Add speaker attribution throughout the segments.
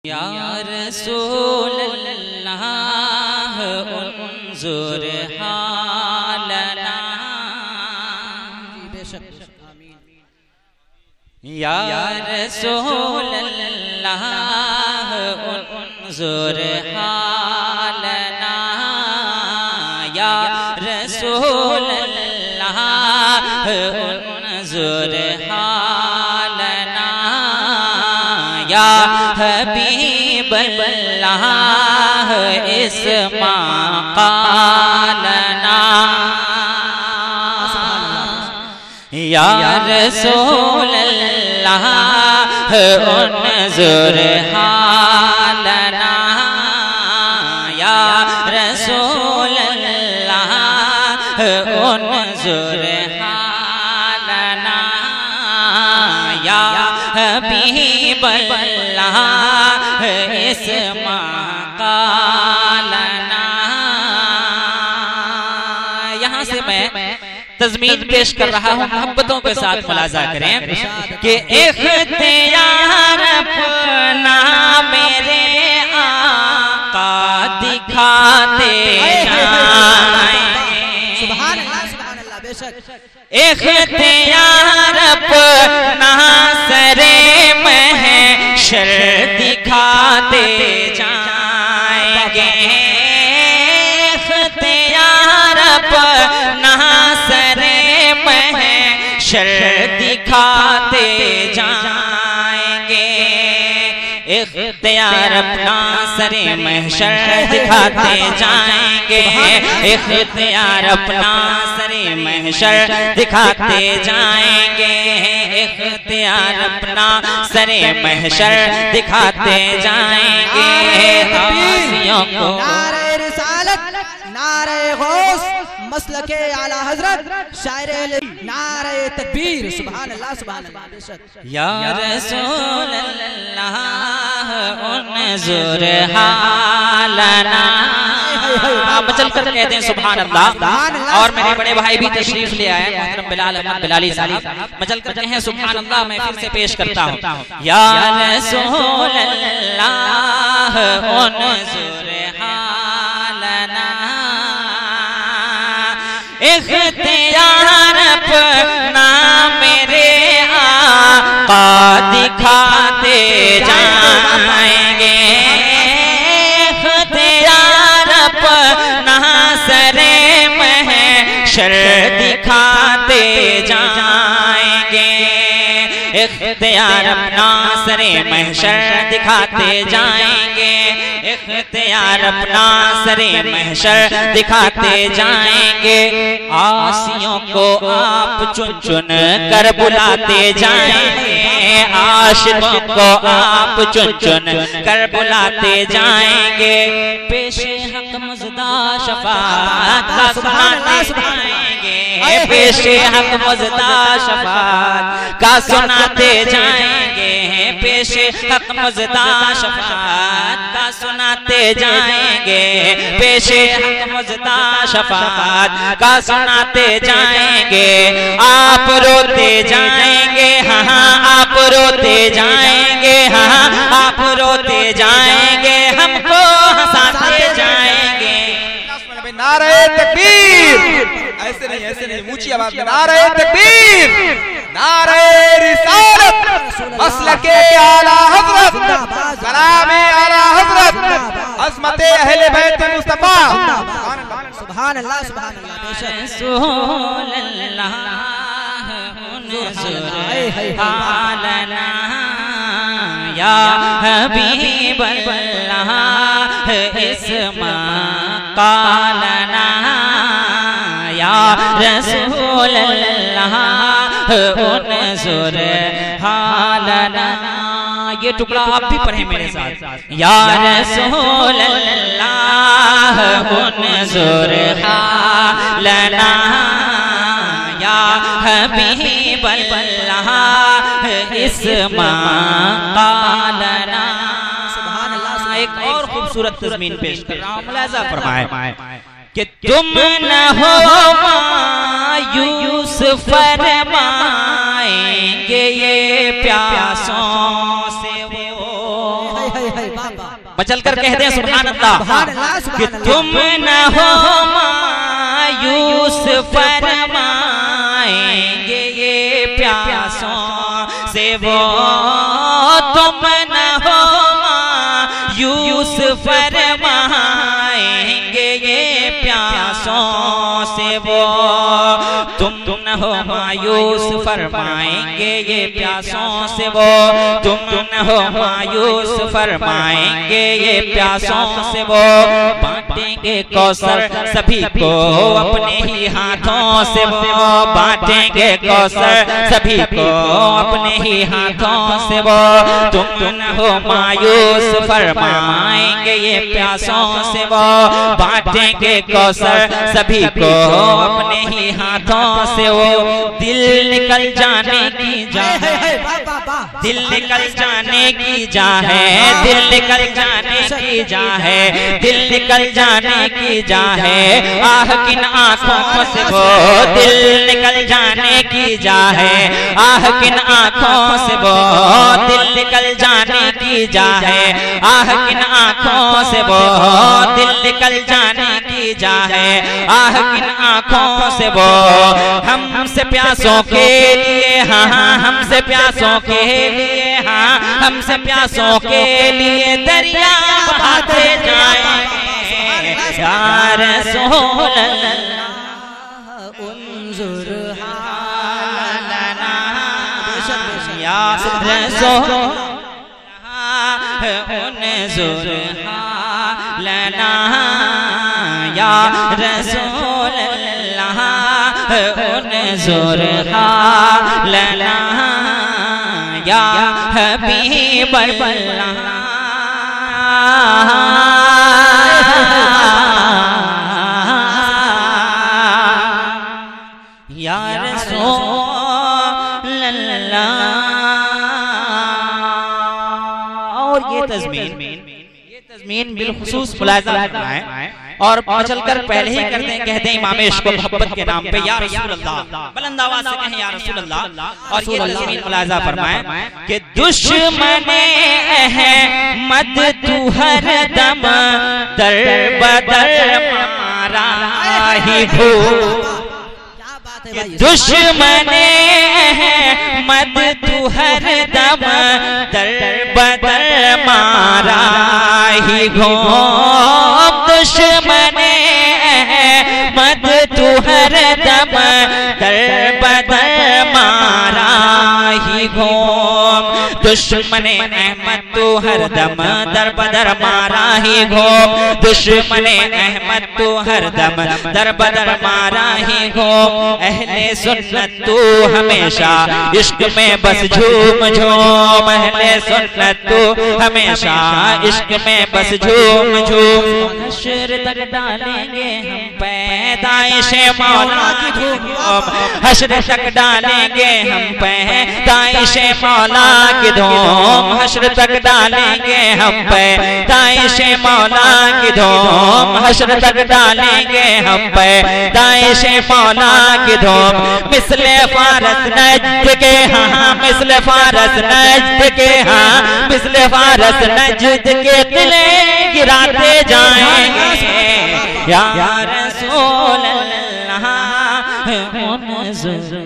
Speaker 1: या रसूल अल्लाह उन्जुर हालना, या रसूल अल्लाह उन्जुर हालना, या रसूल अल्लाह उन्जुर हालना, या हबीब अल्लाह इस्मा क़ालना, या रसूल अल्लाह उन्जुर हालना, या रसूल अल्लाह उन्जुर हालना, या हबीब अल्लाह इस्मा क़ालना। यहाँ से मैं तज़मीन पेश कर रहा हूँ, मोहब्बतों के साथ मुलाज़ा करें कि इख्तियार अपना मेरे आका दिखाते जाएं,
Speaker 2: सुभान अल्लाह बेशक
Speaker 1: इख्तियार अपना सरे महशर दिखाते जाएंगे, इख्तियार अपना सरे महशर दिखाते जाएंगे, इख्तियार अपना सरे महशर दिखाते जाएंगे, इख्तियार अपना सरे महशर दिखाते जाएंगे, इख्तियार अपना सरे महशर दिखाते जाएंगे। आसियों को
Speaker 2: नारे रिसालत, नारे गौस, मसलके आला हजरत, शायर नारे तकबीर, सुभान अल्लाह बेशक।
Speaker 1: या रसूल अल्लाह उन्जुर हालना, आप चल कर कहते हैं सुभान अल्लाह। और मेरे बड़े भाई भी तशरीफ ले आए, मोहतरम बिलाल अहमद बिलाली साहब, मचल कर कहें सुभान अल्लाह। मैं फिर से पेश करता हूँ, या रसूल अल्लाह उन्जुर हालना, इख्तियार अपना मेरे आका दिखाते जाएंगे, इख्तियार अपना सरे महशर दिखाते जाएंगे, इख्तियार अपना सरे महशर दिखाते जाएंगे, इख्तियार अपना सरे महशर दिखाते जाएंगे। आसियों को आप चुन चुन कर बुलाते जाएंगे, आशिकों को आप चुन चुन कर बुलाते जाएंगे, पेशे हक मज़दा शफ़ाअत का सुनाते जाएंगे, पेशे हक मज़दा शफ़ाअत का सुनाते जाएंगे, पेशे हक मज़दा शफ़ाअत का सुनाते जाएंगे, पेशे हक मज़दा शफ़ाअत का सुनाते जाएंगे। आप रोते जाएंगे, हाँ आप रोते जाएंगे, हाँ आप रोते जाएंगे, हमको हंसाते जाएंगे।
Speaker 3: नारे तकबीर, ऐसे नहीं ऊंची आवाज में, नारे तकबीर, नारे रिसालत, मसलके आला हज़रत, कलामे आला हज़रत, अज़मते अहले बैत मुस्तफा,
Speaker 2: सुभान अल्लाह बेशक।
Speaker 1: रसूल अल्लाह उन्जुर हालना, या हबीब अल्लाह इस्मा क़ालना, या रसूल अल्लाह उन्जुर हालना। ये टुकड़ा आप भी पढ़े मेरे साथ, या रसूल अल्लाह उन्जुर हालना, या हबीब अल्लाह इस्मा क़ालना। सुभान अल्लाह। एक और खूबसूरत तज़मीन पेश कर रहा हूँ, मुलाज़ा फरमाए कि तुम न हो मायूस फरमाएंगे ये प्यासों से वो मचल कर कहते हैं सुभान अल्लाह कि तुम न हो मायूस फरमाएंगे ये प्यासों से वो, तुम न हो मायूस फरमाएंगे ये प्यासों से वो, तुम न हो मायूस फरमाएंगे ये प्यासों से वो, तुम न हो मायूस फरमाएंगे ये प्यासों से वो, बांटेंगे कौसर सभी को अपने ही हाथों से वो, बांटेंगे कौसर सभी को अपने ही हाथों से वो, तुम न हो मायूस फरमाएंगे ये प्यासों से वो, बांटेंगे कौसर सभी को अपने ही हाथों से वो, दिल निकल जाने की जा है, दिल निकल जाने की जा है, दिल निकल जाने की जा है, दिल निकल जाने की जा है, आह किन आंखों से वो, दिल निकल जाने की जा है, आह किन आंखों से वो, दिल निकल जाने की जा है, आह किन आंखों से वो, दिल निकल जाने की जा है, आह किन आंखों से वो, हमसे प्यासों के लिए हाँ, हमसे प्यासों के लिए हाँ, हमसे प्यासों के लिए दरिया बहाते जाएं या रसूल अल्लाह उन्जुर हालना या रसूल उन्जुर हालना या रसूल अल्लाह उन्जुर हालना या हबीब अल्लाह या रसूल अल्लाह। और ये तज़मीन बिलखुसूस मुलाहिज़ा है और चलकर पहले ही करते हैं, कहते हैं इमाम इश्क को मोहब्बत के नाम पे या रसूल अल्लाह, बुलंद आवाज से कहें या रसूल अल्लाह। और ये तज़मीन मुलाहिज़ा फरमाएं कि दुश्मने अहमद तू हर दम दर बदर मारा ही भू, दुश्मने अहमद तू हर दम दर बदर मारा ही घूम, दुश्मने अहमद तू हर दम दर बदर मारा ही घूम, दुश्मने अहमद तू हर दम दर बदर मारा ही घूम, दुश्मने अहमद तू हर दम दर बदर मारा ही घूम, अहले सुन्नत तू हमेशा इश्क में बस झूम झूम, अहले सुन्नत तू हमेशा इश्क में बस झूम झूम, हश्र तक डालेंगे हम पैदाइश मौला की धूम, हश्र तक डालेंगे हम पैदाइश मौला की धूम, हश्र तक डालेंगे हम पैदाइश मौला की धूम, हश्र तक डालेंगे हम पैदाइश मौला की धूम, मिसले फारस नज्द के हाँ, मिसले फारस नज्द के हाँ, मिसले फारस नज्द के किले गिराते जाएंगे या रसूल अल्लाह उन्जुर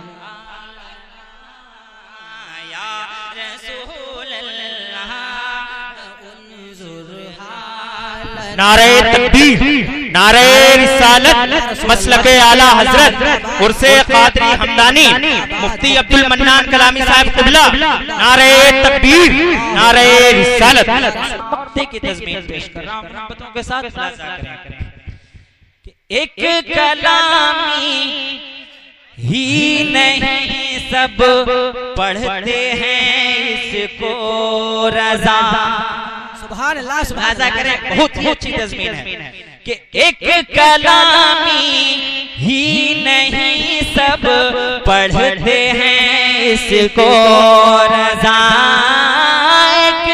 Speaker 1: या रसूल अल्लाह उन्जुर हालना।
Speaker 3: नारे तकबीर, नारे रिसालत, मसलके आला हजरत उर्से कादरी हमदानी मुफ्ती अब्दुल मन्नान कलामी साहब क़िबला, नारे तकबीर, नारे रिसालत।
Speaker 1: मक्ते की तज़मीन पेश कर रहा हूं मोहब्बतों के साथ मुलाज़ा करें कि एक कलामी ही नहीं सब पढ़ते हैं इसको रज़ा,
Speaker 2: सुभान अल्लाह, सुभान
Speaker 1: मुलाज़ा करें, बहुत ही अच्छी तज़मीन है कि एक कलामी ही नहीं सब पढ़ते हैं इसको रज़ा, एक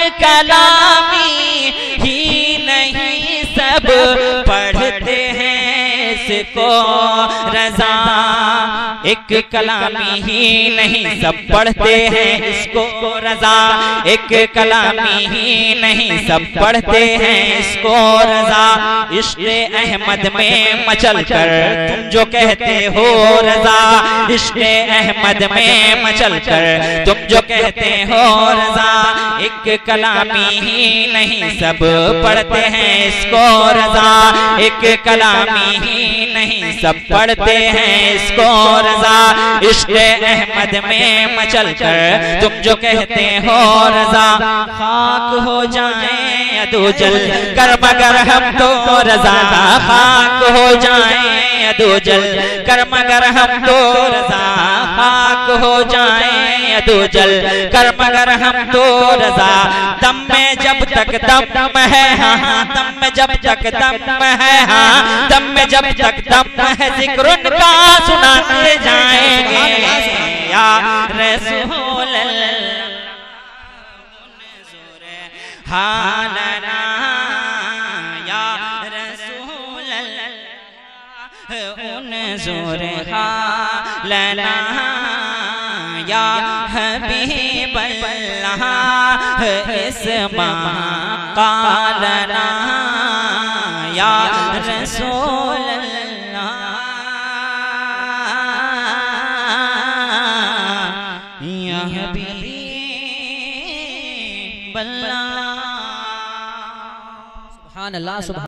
Speaker 1: कलामी ही नहीं सब पढ़ते हैं इसको रजा। एक कलामी ही नहीं सब पढ़ते हैं इसको रजा, एक कलामी ही नहीं सब पढ़ते हैं इसको रजा। इश्क़े अहमद में मचल कर तुम जो कहते हो रजा, इश्क़े अहमद में मचल कर तुम जो कहते हो रजा। एक कलामी ही नहीं सब पढ़ते हैं इसको रजा, एक कलामी ही नहीं सब पढ़ते हैं इसको रजा। इश्क़े अहमद में मचल कर तुम जो कहते हो रजा। खाक हो जाए अदो जल कर मगर हम तो रजा, खाक हो जाए अदो जल कर मगर हम तो रजा, खाक हो जाए अदो जल कर मगर हम तो रजा। दम में जब तक दम है हाँ, दम में जब तक दम है हाँ, दम में जब तक दम है जिक्र उनका सुनाते जाएंगे या रसूल हालना या रसूल उन्ज़ुर हालना या हबीब अल्लाह इस्मा क़ालना या रसूल अल्लाह या हबीब अल्लाह।
Speaker 2: सुभान अल्लाह।